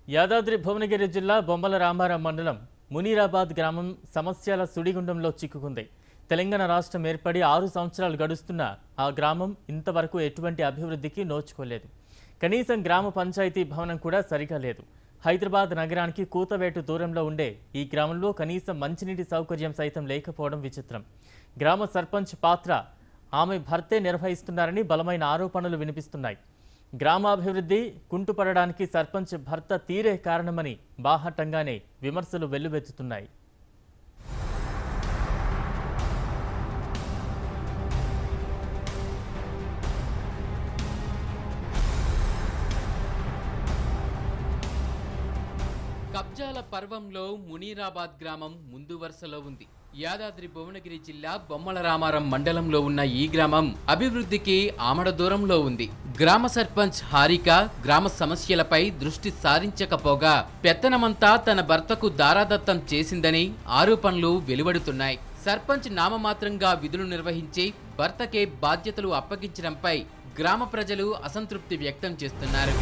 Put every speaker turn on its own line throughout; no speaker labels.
యాదాద్రి భువనగిరి జిల్లా బొమ్మల రామారం మండలం మునీరాబాద్ గ్రామం సమస్యల సుడిగుండంలో చిక్కుకుంది. తెలంగాణ రాష్ట్రం ఏర్పడి 6 సంవత్సరాలు గడుస్తున్నా ఆ గ్రామం ఇంతవరకు ఎటువంటి అభివృద్ధికి నోచుకోలేదు. కనీసం గ్రామ పంచాయతీ భవనం కూడా సరిగా లేదు. హైదరాబాద్ నగరానికి కూతవేటు దూరంలో ఉండే ఈ గ్రామంలో కనీసం మంచినీటి సౌకర్యం సైతం లేకపోవడం విచిత్రం. గ్రామ సర్పంచ్ పాత్ర ఆమె భర్తే నిర్వహిస్తున్నారని బలమైన ఆరోపణలు వినిపిస్తున్నాయి. గ్రామాభివృద్ధి కుంటుపడడానికి సర్పంచ్ భర్త తీరే కారణమని బాహటంగానే విమర్శలు వెల్లువెత్తుతున్నాయి.
కబ్జాల పర్వంలో మునీరాబాద్ గ్రామం ముందు వరుసలో ఉంది. యాదాద్రి భువనగిరి జిల్లా బొమ్మల రామారం మండలంలో ఉన్న ఈ గ్రామం అభివృద్ధికి ఆమడ దూరంలో ఉంది. గ్రామ సర్పంచ్ హారిక గ్రామ సమస్యలపై దృష్టి సారించకపోగా పెత్తనమంతా తన భర్తకు దారాదత్తం చేసిందని ఆరోపణలు వెలువడుతున్నాయి. సర్పంచ్ నామమాత్రంగా విధులు నిర్వహించి భర్తకే బాధ్యతలు అప్పగించడంపై గ్రామ ప్రజలు అసంతృప్తి వ్యక్తం చేస్తున్నారు.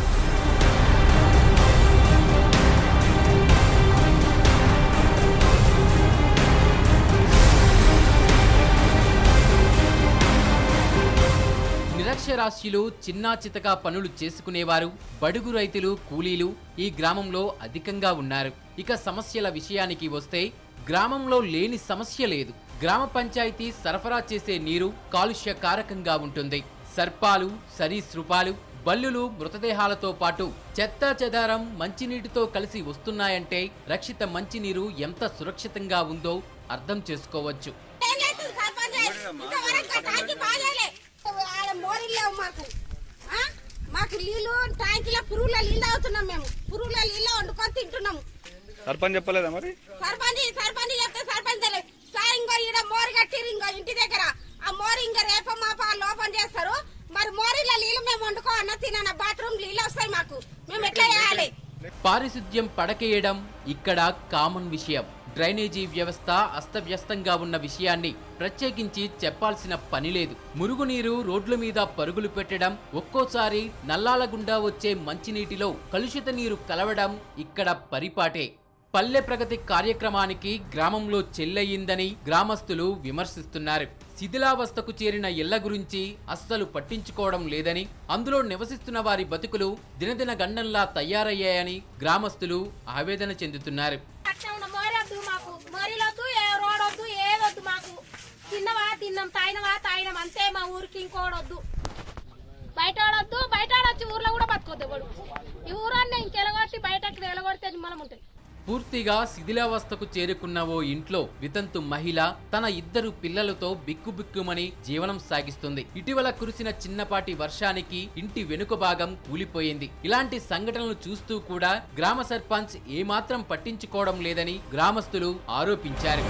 నిరక్షరాస్యులు చిన్నా చితకా పనులు చేసుకునేవారు, బడుగు రైతులు, కూలీలు ఈ గ్రామంలో అధికంగా ఉన్నారు. ఇక సమస్యల విషయానికి వస్తే గ్రామంలో లేని సమస్య లేదు. గ్రామ పంచాయతీ సరఫరా చేసే నీరు కాలుష్యకారకంగా ఉంటుంది. సర్పాలు, సరీసృపాలు, బల్లులు మృతదేహాలతో పాటు చెత్త చెదారం మంచినీటితో కలిసి వస్తున్నాయంటే రక్షిత మంచినీరు ఎంత సురక్షితంగా ఉందో అర్థం చేసుకోవచ్చు.
మాకు నీళ్ళు ట్యాంకుల పురుగుల నీళ్ళు అవుతున్నాం. మేము పురుగుల నీళ్ళు వండుకొని తింటున్నాము.
సర్పంచ్ చెప్పలేదా మరి?
సర్పంచ్ చెప్తే సర్పంచ్ సార్ ఇంకో ఈడ మోరు కట్టిరు ఇంకో ఇంటి దగ్గర. ఆ మోరు ఇంకా రేప మాప లోపం చేస్తారు. మరి మోరీల నీళ్ళు మేము వండుకోవన్న తిన బాత్రూమ్ నీళ్ళు వస్తాయి. మాకు మేము ఎట్లా చేయాలి?
పారిశుద్ధ్యం పడకేయడం ఇక్కడ కామన్ విషయం. డ్రైనేజీ వ్యవస్థ అస్తవ్యస్తంగా ఉన్న విషయాన్ని ప్రత్యేకించి చెప్పాల్సిన పని లేదు. మురుగునీరు రోడ్ల మీద పరుగులు పెట్టడం, ఒక్కోసారి నల్లాల గుండా వచ్చే మంచినీటిలో కలుషిత నీరు కలవడం ఇక్కడ పరిపాటే. పల్లె ప్రగతి కార్యక్రమానికి గ్రామంలో చెల్లయిందని గ్రామస్తులు విమర్శిస్తున్నారు. శిథిలావస్థకు చేరిన ఇళ్ల గురించి అస్సలు పట్టించుకోవడం లేదని, అందులో నివసిస్తున్న వారి బతుకులు దినదిన గండంలా తయారయ్యాయని గ్రామస్తులు ఆవేదన చెందుతున్నారు.
తాగినం అంతే. మా ఊరికి ఇంకోడొద్దు, బయట ఆడొద్దు. బయట ఆడొచ్చి ఊర్లో కూడా బతుకొద్దు. ఈ ఊరన్నీ ఇంకెలగొట్టి బయటకి ఎలగొడితే మనం ఉంటాయి.
పూర్తిగా శిథిలావస్థకు చేరుకున్న ఓ ఇంట్లో వితంతు మహిళ తన 2 పిల్లలతో బిక్కుబిక్కుమని జీవనం సాగిస్తుంది. ఇటీవల కురిసిన చిన్నపాటి వర్షానికి ఇంటి వెనుక భాగం కూలిపోయింది. ఇలాంటి సంఘటనలు చూస్తూ కూడా గ్రామ సర్పంచ్ ఏమాత్రం పట్టించుకోవడం లేదని గ్రామస్తులు ఆరోపించారు.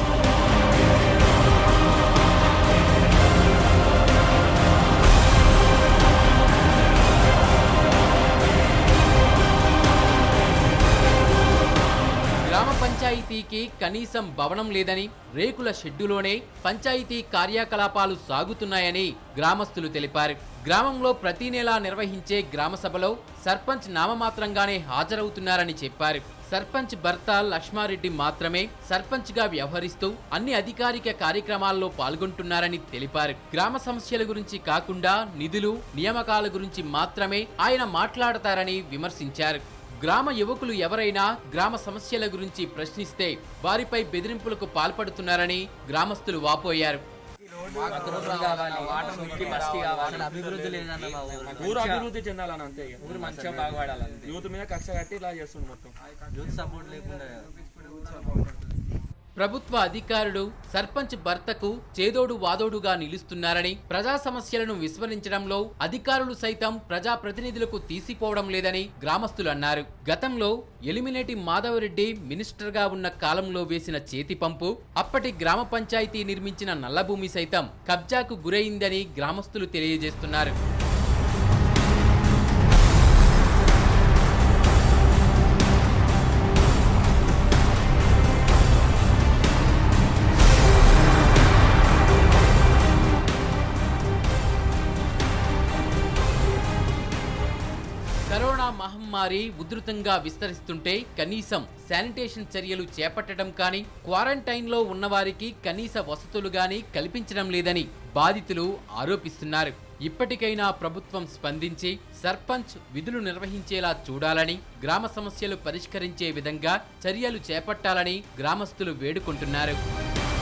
గ్రామ పంచాయతీకి కనీసం భవనం లేదని, రేకుల షెడ్డులోనే పంచాయతీ కార్యకలాపాలు సాగుతున్నాయని గ్రామస్తులు తెలిపారు. గ్రామంలో ప్రతి నెలా నిర్వహించే గ్రామ సభలో సర్పంచ్ నామమాత్రంగానే హాజరవుతున్నారని చెప్పారు. సర్పంచ్ భర్త లక్ష్మారెడ్డి మాత్రమే సర్పంచ్గా వ్యవహరిస్తూ అన్ని అధికారిక కార్యక్రమాల్లో పాల్గొంటున్నారని తెలిపారు. గ్రామ సమస్యల గురించి కాకుండా నిధులు, నియామకాల గురించి మాత్రమే ఆయన మాట్లాడతారని విమర్శించారు. గ్రామ యువకులు ఎవరైనా గ్రామ సమస్యల గురించి ప్రశ్నిస్తే వారిపై బెదిరింపులకు పాల్పడుతున్నారని గ్రామస్తులు వాపోయారు.
ఊరు అభివృద్ధి చెందాలని అంతే, ఊరు మంచిగా బాగుపడాలని. యూత్ మీద కక్ష కట్టి ఇలా చేస్తుంది మొత్తం. యూత్ సపోర్ట్ లేకుండా
ప్రభుత్వ అధికారులు సర్పంచ్ భర్తకు చేదోడు వాదోడుగా నిలుస్తున్నారని, ప్రజా సమస్యలను విస్మరించడంలో అధికారులు సైతం ప్రజా ప్రతినిధులకు తీసిపోవడం లేదని గ్రామస్తులు అన్నారు. గతంలో ఎలిమినేటి మాధవరెడ్డి మినిస్టర్గా ఉన్న కాలంలో వేసిన చేతి పంపు, అప్పటి గ్రామ పంచాయతీ నిర్మించిన నల్లభూమి సైతం కబ్జాకు గురైందని గ్రామస్తులు తెలియజేస్తున్నారు. కరోనా మహమ్మారి మహమ్మారి ఉధృతంగా విస్తరిస్తుంటే కనీసం శానిటేషన్ చర్యలు చేపట్టడం కానీ క్వారంటైన్లో ఉన్నవారికి కనీస వసతులు గాని కల్పించడం లేదని బాధితులు ఆరోపిస్తున్నారు. ఇప్పటికైనా ప్రభుత్వం స్పందించి సర్పంచ్ విధులు నిర్వహించేలా చూడాలని, గ్రామ సమస్యలు పరిష్కరించే విధంగా చర్యలు చేపట్టాలని గ్రామస్తులు వేడుకుంటున్నారు.